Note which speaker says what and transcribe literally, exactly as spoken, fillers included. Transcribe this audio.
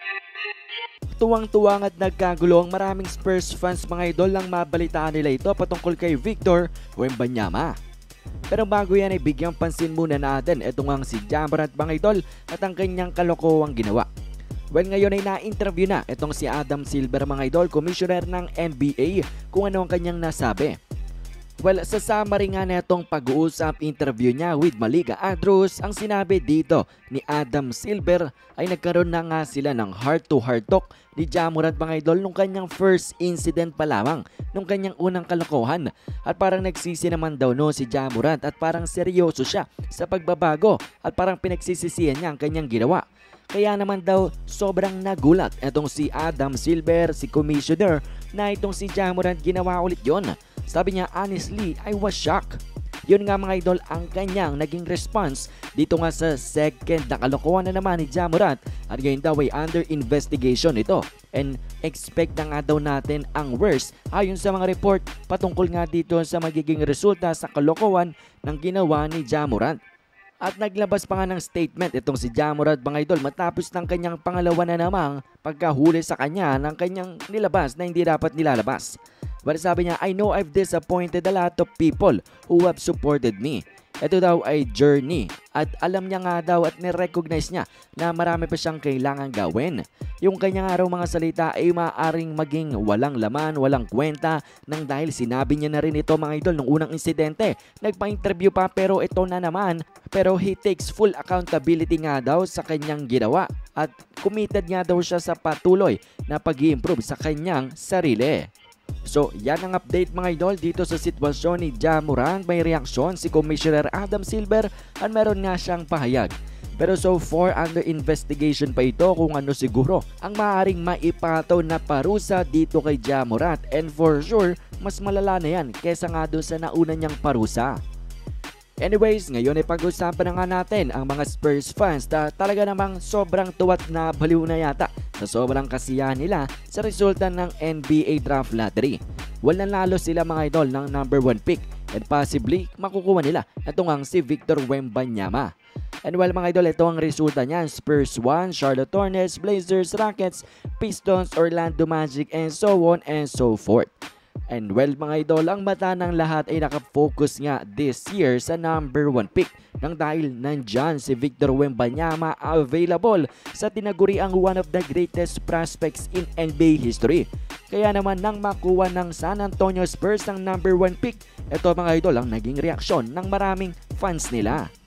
Speaker 1: Tuwang-tuwang at nagkagulo ang maraming Spurs fans mga idol nang mabalitaan nila ito patungkol kay Victor Wembanyama. Pero bago yan ay bigyang pansin muna natin itong ang si Ja Morant mga idol at ang kanyang kalokowang ginawa. Well, ngayon ay na-interview na itong si Adam Silver mga idol, commissioner ng N B A, kung ano ang kanyang nasabi. Well, sa summary nga na itong pag-uusap interview niya with Malika Andrews, ang sinabi dito ni Adam Silver ay nagkaroon na nga sila ng heart-to-heart talk ni Ja Morant mga idol nung kanyang first incident pa lamang, nung kanyang unang kalokohan. At parang nagsisi naman daw no si Ja Morant at parang seryoso siya sa pagbabago at parang pinagsisisihan niya ang kanyang ginawa. Kaya naman daw sobrang nagulat itong si Adam Silver, si commissioner, na itong si Ja Morant ginawa ulit yon. Sabi niya, honestly, I was shocked. Yun nga mga idol ang kanyang naging response dito nga sa second na kalokohan na naman ni Ja Morant, at ngayon daw ay under investigation ito. And expect na nga daw natin ang worst ayon sa mga report patungkol nga dito sa magiging resulta sa kalokohan ng ginawa ni Ja Morant. At naglabas pa nga ng statement itong si Ja Morant mga idol matapos ng kanyang pangalawa na namang pagkahuli sa kanya ng kanyang nilabas na hindi dapat nilalabas. But sabi niya, I know I've disappointed a lot of people who have supported me. Ito daw ay journey at alam niya nga daw at nirecognize niya na marami pa siyang kailangan gawin. Yung kanyang araw mga salita ay maaaring maging walang laman, walang kwenta nang dahil sinabi niya na rin ito mga idol nung unang insidente. Nagpa-interview pa pero ito na naman. Pero he takes full accountability nga daw sa kanyang ginawa at committed nga daw siya sa patuloy na pag-i-improve sa kanyang sarili. So yan ang update mga idol dito sa sitwasyon ni Ja Morant. May reaksyon si Commissioner Adam Silver at meron nga siyang pahayag. Pero so far under investigation pa ito kung ano siguro ang maaaring maipataw na parusa dito kay Ja Morant, and for sure mas malala na yan kesa nga doon sa nauna niyang parusa. Anyways, ngayon ay pag-usapan na nga natin ang mga Spurs fans na talaga namang sobrang tuwat na baliw na yata sa sobrang kasiyahan nila sa resulta ng N B A Draft Lottery. Well, nanalo sila mga idol ng number one pick and possibly makukuha nila itong ang si Victor Wembanyama. And well mga idol, ito ang resulta niyan: Spurs one, Charlotte Hornets, Blazers, Rockets, Pistons, Orlando Magic, and so on and so forth. And well mga idol, ang mata ng lahat ay nakafocus nga this year sa number one pick nang dahil nandyan si Victor Wembanyama available sa tinaguriang one of the greatest prospects in N B A history. Kaya naman nang makuha ng San Antonio Spurs ang number one pick, ito mga idol ang naging reaksyon ng maraming fans nila.